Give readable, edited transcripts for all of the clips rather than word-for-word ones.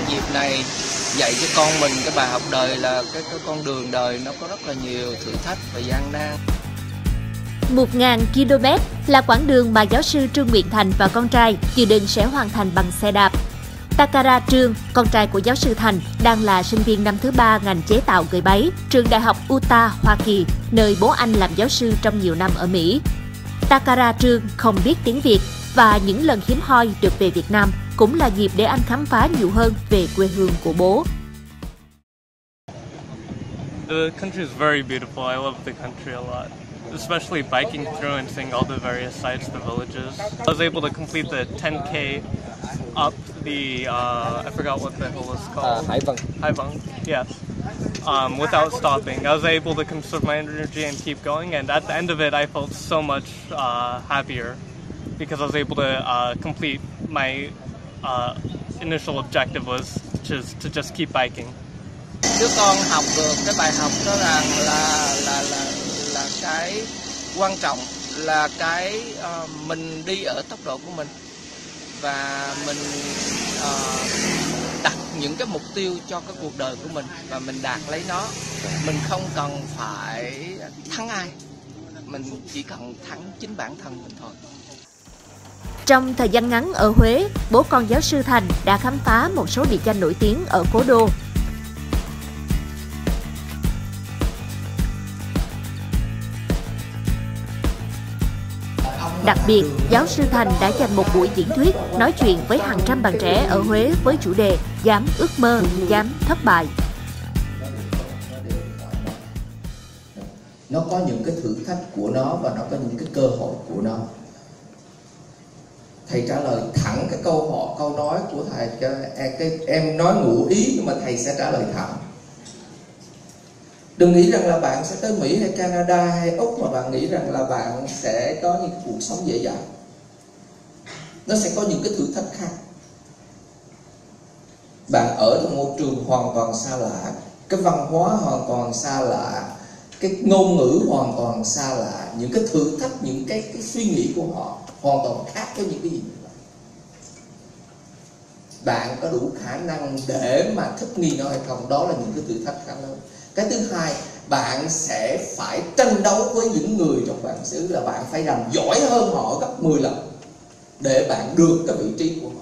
dịp này dạy cho con mình cái bài học đời là cái con đường đời nó có rất là nhiều thử thách và gian nan. 1000 km là quãng đường mà giáo sư Trương Nguyện Thành và con trai dự định sẽ hoàn thành bằng xe đạp. Takara Trương, con trai của giáo sư Thành, đang là sinh viên năm thứ 3 ngành chế tạo gậy báy, trường đại học Utah, Hoa Kỳ, nơi bố anh làm giáo sư trong nhiều năm ở Mỹ. Takara Trương không biết tiếng Việt và những lần hiếm hoi được về Việt Nam cũng là dịp để anh khám phá nhiều hơn về quê hương của bố. The country is very beautiful. I love the country a lot, especially biking through and seeing all the various sites, the villages. I was able to complete the 10K up the, I forgot what the hill is called. Hải Vân. Hải Vân, yes. Without stopping. I was able to conserve my energy and keep going, and at the end of it I felt so much happier because I was able to complete my initial objective was to just keep biking. Đứa con học được cái bài học đó là cái quan trọng là cái mình đi ở tốc độ của mình và mình đặt những cái mục tiêu cho cái cuộc đời của mình và mình đạt lấy nó. Mình không cần phải thắng ai, mình chỉ cần thắng chính bản thân mình thôi. Trong thời gian ngắn ở Huế, bố con giáo sư Thành đã khám phá một số địa danh nổi tiếng ở cố đô. Đặc biệt, giáo sư Thành đã dành một buổi diễn thuyết nói chuyện với hàng trăm bạn trẻ ở Huế với chủ đề dám ước mơ, dám thất bại. Nó có những cái thử thách của nó và nó có những cái cơ hội của nó. Thầy trả lời thẳng cái câu nói của thầy cho em nói ngụ ý, nhưng mà thầy sẽ trả lời thẳng. Đừng nghĩ rằng là bạn sẽ tới Mỹ hay Canada hay Úc mà bạn nghĩ rằng là bạn sẽ có những cuộc sống dễ dàng. Nó sẽ có những cái thử thách khác. Bạn ở trong môi trường hoàn toàn xa lạ, cái văn hóa hoàn toàn xa lạ, cái ngôn ngữ hoàn toàn xa lạ, những cái thử thách, những cái suy nghĩ của họ hoàn toàn khác với những cái gì bạn có đủ khả năng để mà thích nghi nó hay không. Đó là những cái thử thách khá lớn. Cái thứ hai, bạn sẽ phải tranh đấu với những người trong bản xứ, là bạn phải làm giỏi hơn họ gấp 10 lần để bạn được cái vị trí của họ.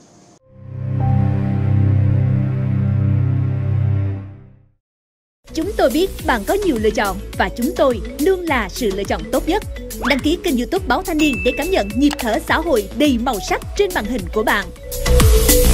Chúng tôi biết bạn có nhiều lựa chọn và chúng tôi luôn là sự lựa chọn tốt nhất. Đăng ký kênh YouTube Báo Thanh Niên để cảm nhận nhịp thở xã hội đầy màu sắc trên màn hình của bạn.